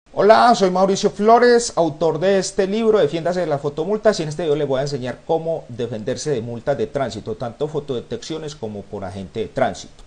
Hola, soy Mauricio Flores, autor de este libro Defiéndase de las fotomultas, y en este video les voy a enseñar cómo defenderse de multas de tránsito, tanto fotodetecciones como por agente de tránsito.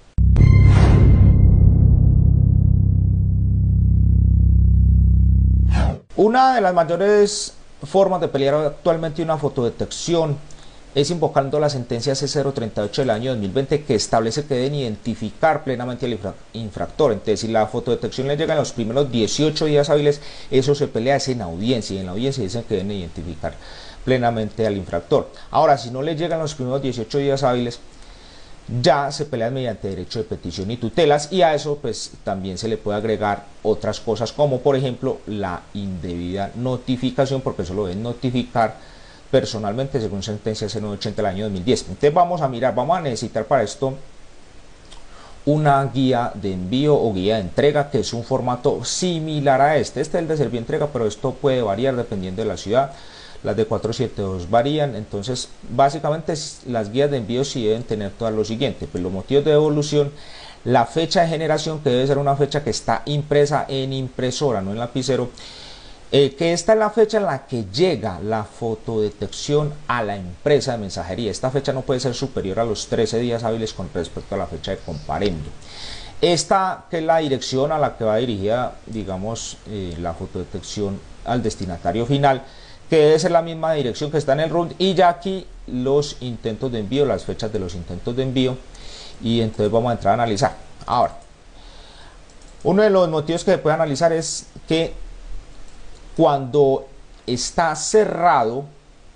Una de las mayores formas de pelear actualmente una fotodetección es invocando la sentencia C038 del año 2020, que establece que deben identificar plenamente al infractor. Entonces, si la fotodetección le llega en los primeros 18 días hábiles, eso se pelea es en audiencia, y en la audiencia dicen que deben identificar plenamente al infractor. Ahora, si no le llegan los primeros 18 días hábiles, ya se pelea mediante derecho de petición y tutelas, y a eso pues también se le puede agregar otras cosas, como por ejemplo la indebida notificación, porque eso lo deben notificar personalmente según sentencia C980 del año 2010. Entonces vamos a necesitar para esto una guía de envío o guía de entrega, que es un formato similar a este es el de Servientrega, pero esto puede variar dependiendo de la ciudad. Las de 472 varían. Entonces básicamente las guías de envío sí deben tener todo lo siguiente: pues los motivos de devolución, la fecha de generación, que debe ser una fecha que está impresa en impresora, no en lapicero, que esta es la fecha en la que llega la fotodetección a la empresa de mensajería. Esta fecha no puede ser superior a los 13 días hábiles con respecto a la fecha de comparendo. Esta, que es la dirección a la que va dirigida, digamos, la fotodetección al destinatario final, que debe ser la misma dirección que está en el RUND, y ya aquí los intentos de envío, las fechas de los intentos de envío. Y entonces vamos a entrar a analizar. Ahora, uno de los motivos que se puede analizar es que cuando está cerrado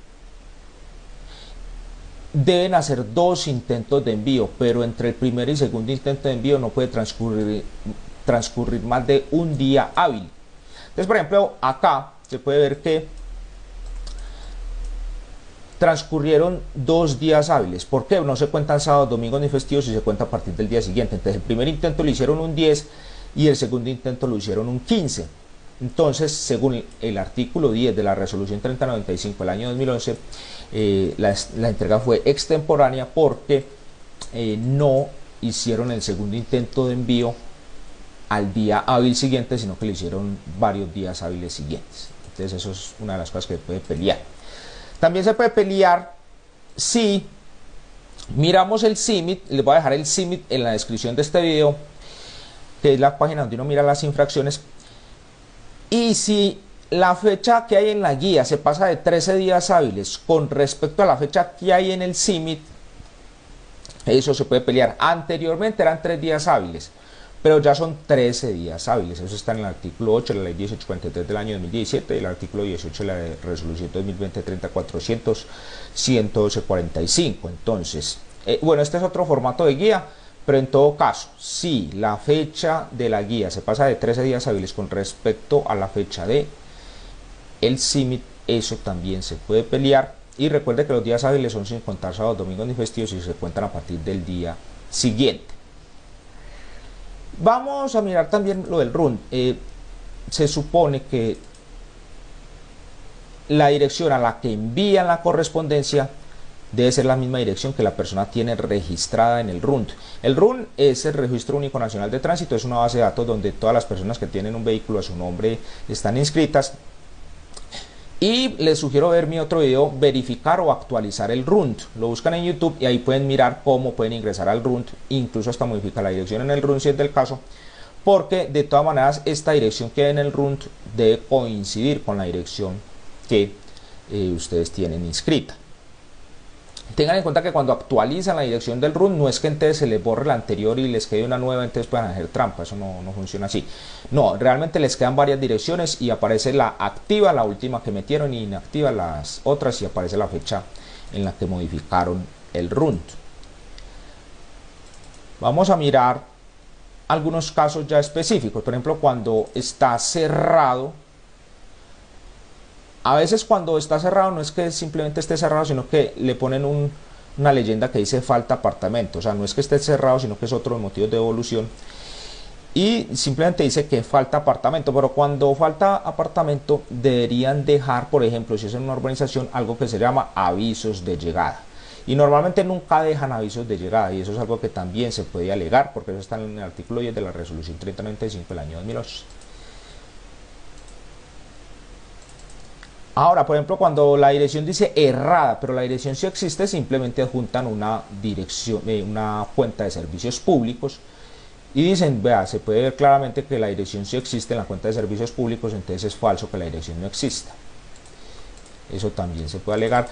deben hacer dos intentos de envío, pero entre el primer y segundo intento de envío no puede transcurrir más de un día hábil. Entonces, por ejemplo, acá se puede ver que transcurrieron 2 días hábiles. ¿Por qué? No se cuentan sábados, domingos ni festivos, y se cuenta a partir del día siguiente. Entonces el primer intento lo hicieron un 10 y el segundo intento lo hicieron un 15. Entonces, según el artículo 10 de la resolución 3095 del año 2011, la entrega fue extemporánea porque no hicieron el segundo intento de envío al día hábil siguiente, sino que lo hicieron varios días hábiles siguientes. Entonces eso es una de las cosas que se puede pelear. También se puede pelear si miramos el CIMIT. Les voy a dejar el CIMIT en la descripción de este video, que es la página donde uno mira las infracciones. Y si la fecha que hay en la guía se pasa de 13 días hábiles con respecto a la fecha que hay en el CIMIT, eso se puede pelear. Anteriormente eran 3 días hábiles, pero ya son 13 días hábiles. Eso está en el artículo 8 de la ley 1843 del año 2017 y el artículo 18 de la resolución 2020-30-400, 112-45. Entonces, bueno, este es otro formato de guía, pero en todo caso, si la fecha de la guía se pasa de 13 días hábiles con respecto a la fecha de el CIMIT, eso también se puede pelear. Y recuerde que los días hábiles son sin contar sábados, domingos ni festivos, y se cuentan a partir del día siguiente. Vamos a mirar también lo del RUN. Se supone que la dirección a la que envían la correspondencia debe ser la misma dirección que la persona tiene registrada en el RUND. El RUND es el Registro Único Nacional de Tránsito, es una base de datos donde todas las personas que tienen un vehículo a su nombre están inscritas. Y les sugiero ver mi otro video, verificar o actualizar el RUND. Lo buscan en YouTube y ahí pueden mirar cómo pueden ingresar al RUND, incluso hasta modificar la dirección en el RUND si es del caso, porque de todas maneras esta dirección que hay en el RUND debe coincidir con la dirección que ustedes tienen inscrita. Tengan en cuenta que cuando actualizan la dirección del RUN, no es que entonces se les borre la anterior y les quede una nueva, entonces puedan hacer trampa. Eso no funciona así. No, realmente les quedan varias direcciones y aparece la activa, la última que metieron, y inactiva las otras, y aparece la fecha en la que modificaron el RUN. Vamos a mirar algunos casos ya específicos. Por ejemplo, cuando está cerrado. A veces cuando está cerrado no es que simplemente esté cerrado, sino que le ponen una leyenda que dice falta apartamento. O sea, no es que esté cerrado, sino que es otro motivo de devolución. Y simplemente dice que falta apartamento. Pero cuando falta apartamento deberían dejar, por ejemplo, si es en una urbanización, algo que se llama avisos de llegada. Y normalmente nunca dejan avisos de llegada, y eso es algo que también se puede alegar, porque eso está en el artículo 10 de la resolución 3095 del año 2008. Ahora, por ejemplo, cuando la dirección dice errada, pero la dirección sí existe, simplemente adjuntan una dirección, una cuenta de servicios públicos y dicen, vea, se puede ver claramente que la dirección sí existe en la cuenta de servicios públicos, entonces es falso que la dirección no exista. Eso también se puede alegar.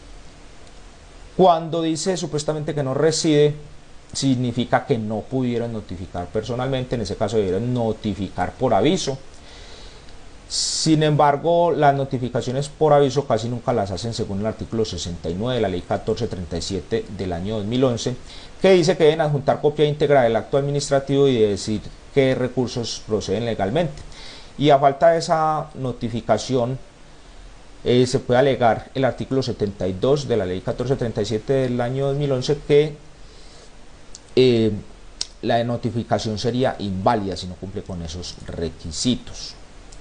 Cuando dice supuestamente que no reside, significa que no pudieron notificar personalmente, en ese caso debieron notificar por aviso. Sin embargo, las notificaciones por aviso casi nunca las hacen según el artículo 69 de la ley 1437 del año 2011, que dice que deben adjuntar copia íntegra del acto administrativo y de decir qué recursos proceden legalmente. Y a falta de esa notificación, se puede alegar el artículo 72 de la ley 1437 del año 2011 que la notificación sería inválida si no cumple con esos requisitos.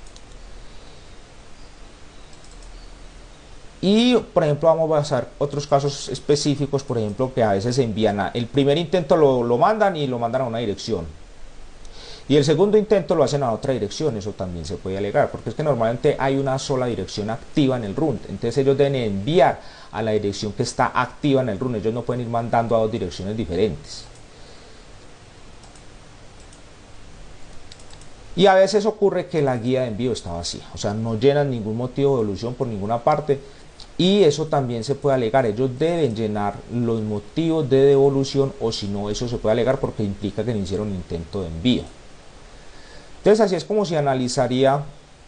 Y por ejemplo vamos a basar otros casos específicos, por ejemplo que a veces se envían el primer intento lo mandan y lo mandan a una dirección y el segundo intento lo hacen a otra dirección. Eso también se puede alegar porque es que normalmente hay una sola dirección activa en el RUN, entonces ellos deben enviar a la dirección que está activa en el RUN, ellos no pueden ir mandando a dos direcciones diferentes. Y a veces ocurre que la guía de envío está vacía, o sea, no llenan ningún motivo de devolución por ninguna parte, y eso también se puede alegar. Ellos deben llenar los motivos de devolución, o si no, eso se puede alegar porque implica que no hicieron intento de envío. Entonces así es como se analizaría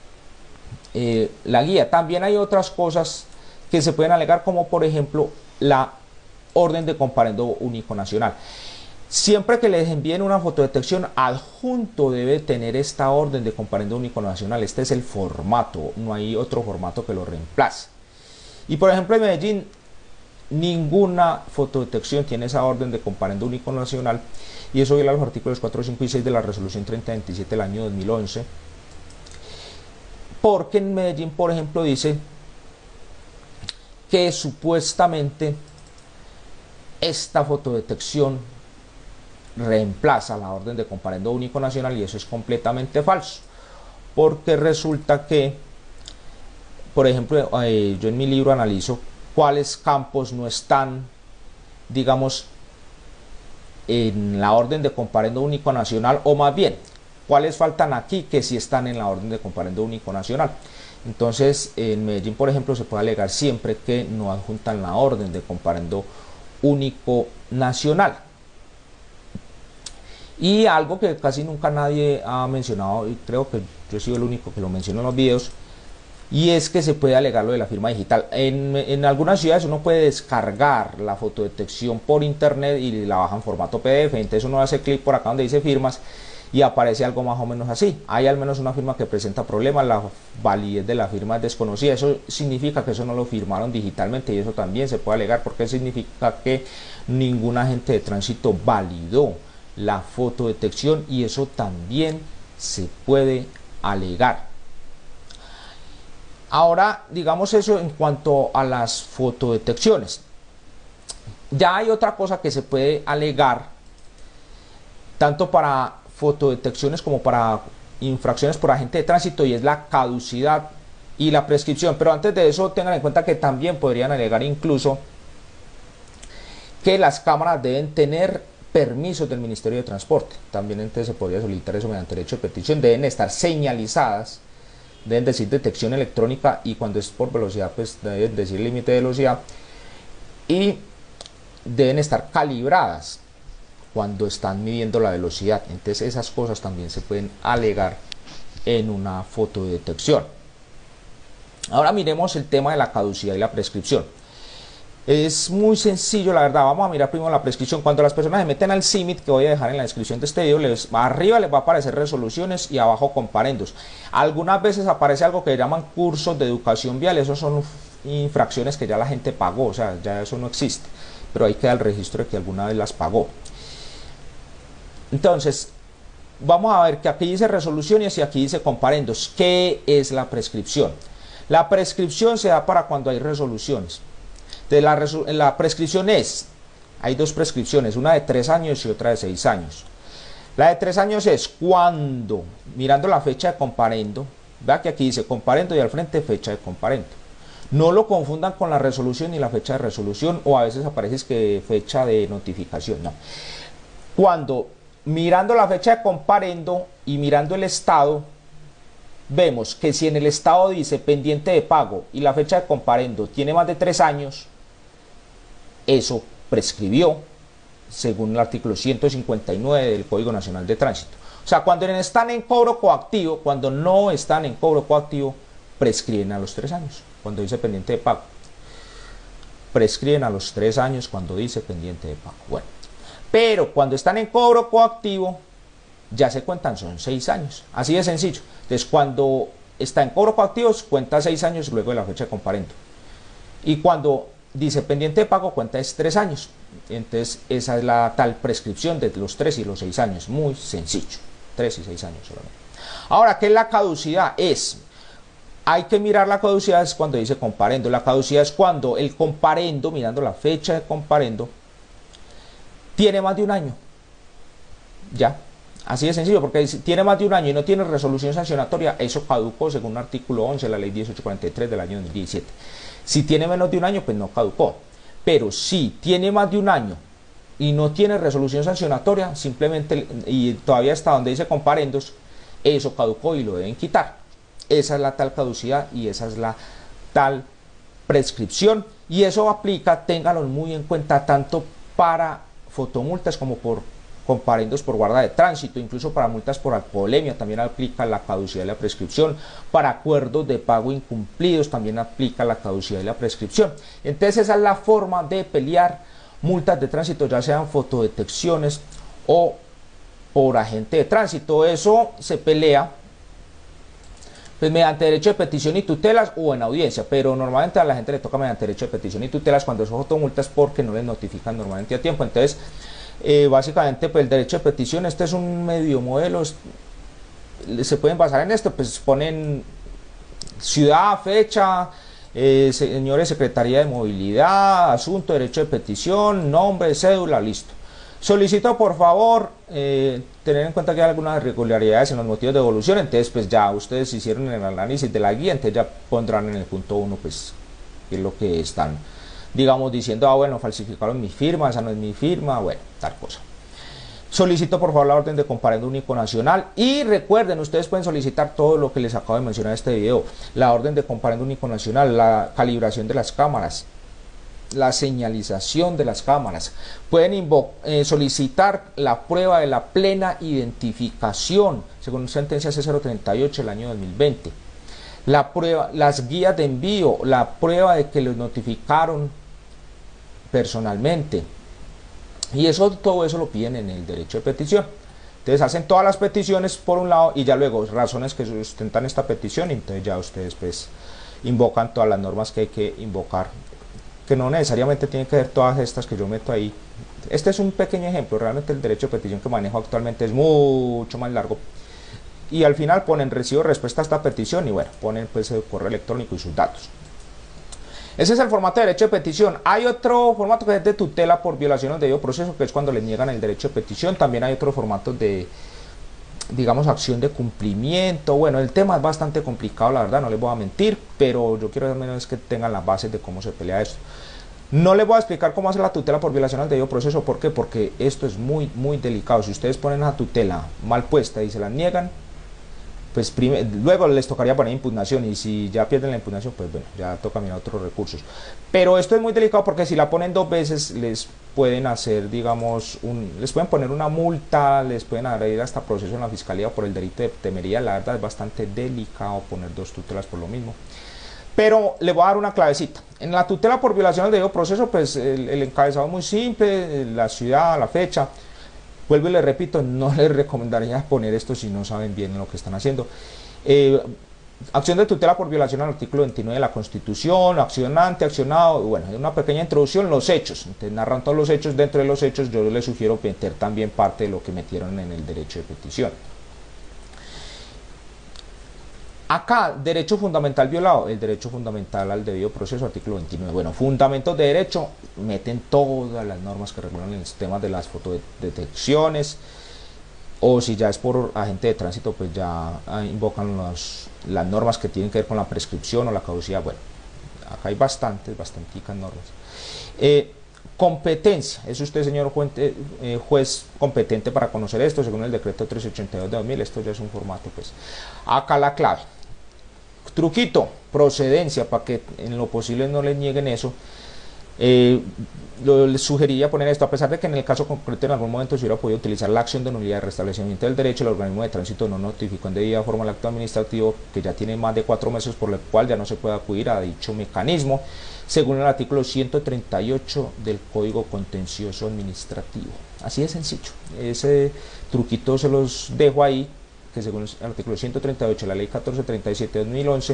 la guía. También hay otras cosas que se pueden alegar, como por ejemplo la orden de comparendo único nacional. Siempre que les envíen una fotodetección, adjunto debe tener esta orden de comparendo único nacional. Este es el formato, no hay otro formato que lo reemplace. Y por ejemplo en Medellín, ninguna fotodetección tiene esa orden de comparendo único nacional, y eso viola los artículos 4, 5 y 6 de la resolución 3027 del año 2011, porque en Medellín, por ejemplo, dice que supuestamente esta fotodetección reemplaza la orden de comparendo único nacional, y eso es completamente falso, porque resulta que, por ejemplo, yo en mi libro analizo cuáles campos no están, digamos, en la orden de comparendo único nacional, o más bien, cuáles faltan aquí que sí están en la orden de comparendo único nacional. Entonces, en Medellín, por ejemplo, se puede alegar siempre que no adjuntan la orden de comparendo único nacional. Y algo que casi nunca nadie ha mencionado, y creo que yo he sido el único que lo menciona en los videos, y es que se puede alegar lo de la firma digital. En algunas ciudades uno puede descargar la fotodetección por internet y la baja en formato PDF, entonces uno hace clic por acá donde dice firmas y aparece algo más o menos así. Hay al menos una firma que presenta problemas, la validez de la firma es desconocida. Eso significa que eso no lo firmaron digitalmente, y eso también se puede alegar porque significa que ningún agente de tránsito validó la fotodetección, y eso también se puede alegar. Ahora, digamos eso en cuanto a las fotodetecciones. Ya hay otra cosa que se puede alegar, tanto para fotodetecciones como para infracciones por agente de tránsito, y es la caducidad y la prescripción. Pero antes de eso, tengan en cuenta que también podrían alegar incluso que las cámaras deben tener permisos del Ministerio de Transporte. También entonces se podría solicitar eso mediante derecho de petición. Deben estar señalizadas, deben decir detección electrónica, y cuando es por velocidad pues deben decir límite de velocidad, y deben estar calibradas cuando están midiendo la velocidad. Entonces esas cosas también se pueden alegar en una fotodetección. Ahora miremos el tema de la caducidad y la prescripción. Es muy sencillo, la verdad. Vamos a mirar primero la prescripción. Cuando las personas se meten al CIMIT, que voy a dejar en la descripción de este video, arriba les va a aparecer resoluciones y abajo comparendos. Algunas veces aparece algo que llaman cursos de educación vial. Esos son infracciones que ya la gente pagó, o sea, ya eso no existe, pero ahí queda el registro de que alguna vez las pagó. Entonces, vamos a ver que aquí dice resoluciones y aquí dice comparendos. ¿Qué es la prescripción? La prescripción se da para cuando hay resoluciones. La prescripción hay dos prescripciones, una de 3 años y otra de 6 años. La de 3 años es cuando, mirando la fecha de comparendo, Vea que aquí dice comparendo y al frente fecha de comparendo. No lo confundan con la resolución y la fecha de resolución, o a veces aparece que fecha de notificación, no. Cuando mirando la fecha de comparendo y mirando el estado, vemos que si en el estado dice pendiente de pago y la fecha de comparendo tiene más de 3 años, eso prescribió según el artículo 159 del Código Nacional de Tránsito. O sea, cuando están en cobro coactivo, cuando no están en cobro coactivo, prescriben a los 3 años, cuando dice pendiente de pago. Prescriben a los 3 años cuando dice pendiente de pago. Bueno, pero cuando están en cobro coactivo, ya se cuentan, son 6 años. Así de sencillo. Entonces, cuando está en cobro coactivo, cuenta 6 años luego de la fecha de comparendo. Y cuando dice pendiente de pago, cuenta es 3 años. Entonces, esa es la tal prescripción de los 3 y los 6 años. Muy sencillo. 3 y 6 años solamente. Ahora, ¿qué es la caducidad? Hay que mirar la caducidad, es cuando dice comparendo. La caducidad es cuando el comparendo, mirando la fecha de comparendo, tiene más de 1 año. Ya. Así de sencillo, porque si tiene más de 1 año y no tiene resolución sancionatoria, eso caducó según el artículo 11 de la ley 1843 del año 2017. Si tiene menos de 1 año, pues no caducó. Pero si tiene más de 1 año y no tiene resolución sancionatoria, simplemente, y todavía está donde dice comparendos, eso caducó y lo deben quitar. Esa es la tal caducidad y esa es la tal prescripción. Y eso aplica, ténganlo muy en cuenta, tanto para fotomultas como por comparendos por guarda de tránsito, incluso para multas por alcoholemia también aplica la caducidad y la prescripción, para acuerdos de pago incumplidos también aplica la caducidad y la prescripción. Entonces esa es la forma de pelear multas de tránsito, ya sean fotodetecciones o por agente de tránsito. Eso se pelea pues mediante derecho de petición y tutelas o en audiencia, pero normalmente a la gente le toca mediante derecho de petición y tutelas cuando son fotomultas porque no les notifican normalmente a tiempo. Entonces básicamente pues el derecho de petición, este es un medio modelo, se pueden basar en esto, pues ponen ciudad, fecha, señores Secretaría de Movilidad, asunto, derecho de petición, nombre, cédula, listo. Solicito por favor tener en cuenta que hay algunas irregularidades en los motivos de devolución. Entonces pues ya ustedes hicieron el análisis de la guía, entonces ya pondrán en el punto 1 pues qué es lo que están, digamos, diciendo, bueno, falsificaron mi firma, esa no es mi firma, bueno, tal cosa. Solicito por favor la orden de comparendo único nacional, y recuerden, ustedes pueden solicitar todo lo que les acabo de mencionar en este video: la orden de comparendo único nacional, la calibración de las cámaras, la señalización de las cámaras, pueden solicitar la prueba de la plena identificación según sentencia C038 del año 2020, la prueba, las guías de envío, la prueba de que los notificaron personalmente, y eso, todo eso lo piden en el derecho de petición. Entonces hacen todas las peticiones por un lado y ya luego razones que sustentan esta petición, y entonces ya ustedes pues invocan todas las normas que hay que invocar, que no necesariamente tienen que ver todas estas que yo meto ahí. Este es un pequeño ejemplo, realmente el derecho de petición que manejo actualmente es mucho más largo, y al final ponen recibo respuesta a esta petición y bueno, ponen pues el correo electrónico y sus datos. Ese es el formato de derecho de petición. Hay otro formato que es de tutela por violación del debido proceso, que es cuando les niegan el derecho de petición. También hay otros formatos de, digamos, acción de cumplimiento. Bueno, el tema es bastante complicado, la verdad, no les voy a mentir, pero yo quiero al menos que tengan las bases de cómo se pelea esto. No les voy a explicar cómo hacer la tutela por violación al debido proceso. ¿Por qué? Porque esto es muy, muy delicado. Si ustedes ponen esa tutela mal puesta y se la niegan, pues luego les tocaría poner impugnación, y si ya pierden la impugnación, pues bueno, ya toca mirar otros recursos. Pero esto es muy delicado porque si la ponen 2 veces les pueden hacer, digamos, les pueden poner una multa, les pueden agredir hasta proceso en la fiscalía por el delito de temeridad. La verdad es bastante delicado poner 2 tutelas por lo mismo. Pero le voy a dar una clavecita. En la tutela por violación al debido proceso, pues el encabezado es muy simple, la ciudad, la fecha. Vuelvo y les repito, no les recomendaría poner esto si no saben bien lo que están haciendo. Acción de tutela por violación al artículo 29 de la Constitución, accionante, accionado, bueno, una pequeña introducción, los hechos. Entonces narran todos los hechos. Dentro de los hechos yo les sugiero meter también parte de lo que metieron en el derecho de petición. Acá, derecho fundamental violado, el derecho fundamental al debido proceso, artículo 29. Bueno, fundamentos de derecho, meten todas las normas que regulan el sistema de las fotodetecciones. o si ya es por agente de tránsito, pues ya invocan las normas que tienen que ver con la prescripción o la caducidad. Bueno, acá hay bastanticas normas. Competencia, es usted, señor juez competente para conocer esto según el decreto 382 de 2000. Esto ya es un formato, pues acá la clave. Truquito, procedencia, para que en lo posible no le nieguen eso. Les sugeriría poner esto: a pesar de que en el caso concreto en algún momento se hubiera podido utilizar la acción de nulidad de restablecimiento del derecho, el organismo de tránsito no notificó en debida forma el acto administrativo, que ya tiene más de 4 meses, por lo cual ya no se puede acudir a dicho mecanismo, según el artículo 138 del Código Contencioso Administrativo. Así de sencillo. Ese truquito se los dejo ahí, que según el artículo 138 de la ley 1437 de 2011,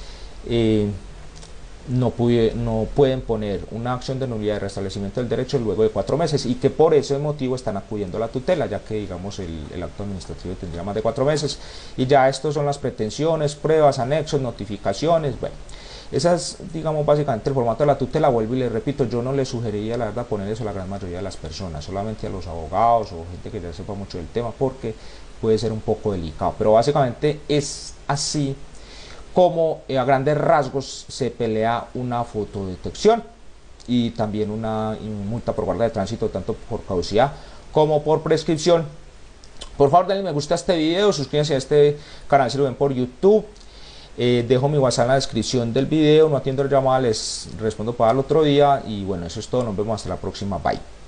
no pueden poner una acción de nulidad de restablecimiento del derecho luego de 4 meses, y que por ese motivo están acudiendo a la tutela, ya que digamos el acto administrativo tendría más de 4 meses, y ya estos son las pretensiones, pruebas, anexos, notificaciones. Bueno, esas, digamos, básicamente el formato de la tutela. Vuelvo y les repito, yo no les sugeriría, la verdad, poner eso a la gran mayoría de las personas, solamente a los abogados o gente que ya sepa mucho del tema, porque puede ser un poco delicado, pero básicamente es así como a grandes rasgos se pelea una fotodetección y también una multa por guarda de tránsito, tanto por caducidad como por prescripción. Por favor, denle me gusta a este video, suscríbanse a este canal si lo ven por YouTube. Dejo mi WhatsApp en la descripción del video, no atiendo la llamada, les respondo para el otro día, y bueno, eso es todo, nos vemos hasta la próxima, bye.